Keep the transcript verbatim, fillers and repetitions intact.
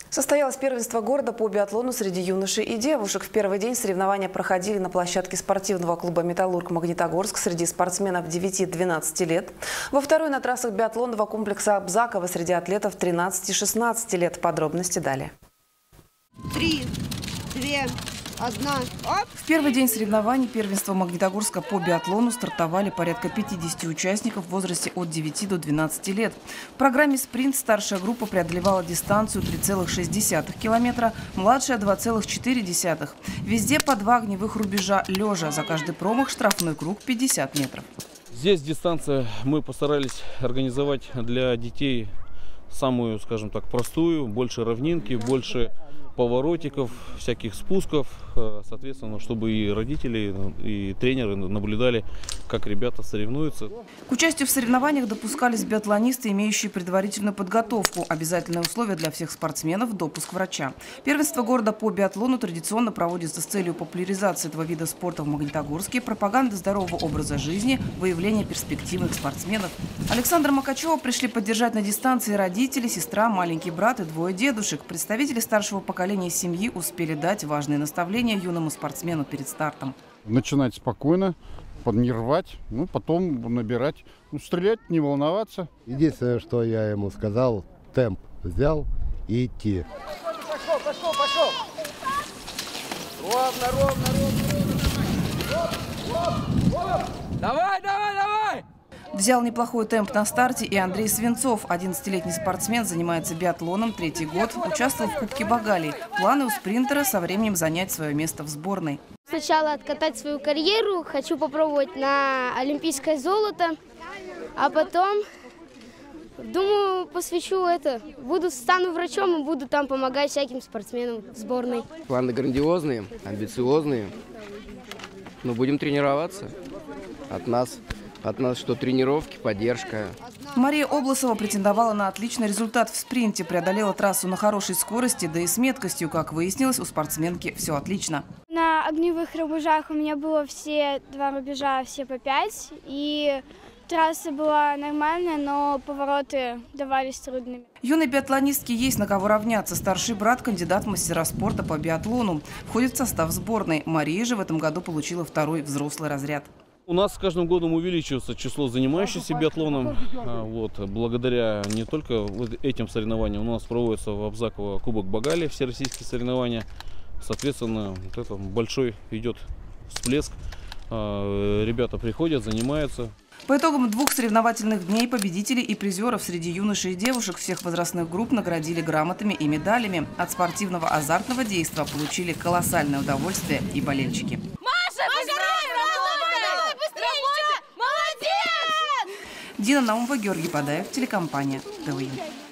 Состоялось первенство города по биатлону среди юношей и девушек. В первый день соревнования проходили на площадке спортивного клуба «Металлург» Магнитогорск среди спортсменов девяти-двенадцати лет. Во второй на трассах биатлонного комплекса Абзакова среди атлетов тринадцати-шестнадцати лет. Подробности далее. Три, две, одна. Оп. В первый день соревнований первенства Магнитогорска по биатлону стартовали порядка пятидесяти участников в возрасте от девяти до двенадцати лет. В программе «Спринт» старшая группа преодолевала дистанцию три целых шесть десятых километра, младшая – два целых четыре десятых. Везде по два огневых рубежа лежа. За каждый промах штрафной круг пятьдесят метров. Здесь дистанция мы постарались организовать для детей самую, скажем так, простую, больше равнинки, больше поворотиков, всяких спусков, соответственно, чтобы и родители, и тренеры наблюдали, как ребята соревнуются. К участию в соревнованиях допускались биатлонисты, имеющие предварительную подготовку. Обязательное условие для всех спортсменов – допуск врача. Первенство города по биатлону традиционно проводится с целью популяризации этого вида спорта в Магнитогорске, пропаганды здорового образа жизни, выявления перспективных спортсменов. Александра Макачева пришли поддержать на дистанции родители, сестра, маленький брат и двое дедушек. Представители старшего поколения семьи успели дать важные наставления юному спортсмену перед стартом. Начинать спокойно, не рвать, ну, потом набирать, ну, стрелять, не волноваться. Единственное, что я ему сказал, темп взял и идти. Пошел, пошел, пошел. Ровно, ровно, ровно, ровно. Давай, давай, давай. Взял неплохой темп на старте и Андрей Свинцов. одиннадцатилетний спортсмен, занимается биатлоном третий год, участвовал в Кубке Багалии. Планы у спринтера со временем занять свое место в сборной. Сначала откатать свою карьеру, хочу попробовать на олимпийское золото, а потом, думаю, посвящу это. Буду, стану врачом и буду там помогать всяким спортсменам в сборной. Планы грандиозные, амбициозные, но будем тренироваться. От нас, от нас что тренировки, поддержка. Мария Обласова претендовала на отличный результат в спринте, преодолела трассу на хорошей скорости, да и с меткостью, как выяснилось, у спортсменки все отлично. На огневых рубежах у меня было все два рубежа, все по пять, и трасса была нормальная, но повороты давались трудными. Юной биатлонистке есть на кого равняться. Старший брат – кандидат в мастера спорта по биатлону. Входит в состав сборной. Мария же в этом году получила второй взрослый разряд. У нас с каждым годом увеличивается число занимающихся биатлоном. Вот, благодаря не только этим соревнованиям. У нас проводится в Абзаково Кубок Багалии, всероссийские соревнования. Соответственно, вот это большой идет всплеск. Ребята приходят, занимаются. По итогам двух соревновательных дней победителей и призеров среди юношей и девушек всех возрастных групп наградили грамотами и медалями. От спортивного азартного действа получили колоссальное удовольствие и болельщики. Дина Наумова, Георгий Бадаев, телекомпания ТВ.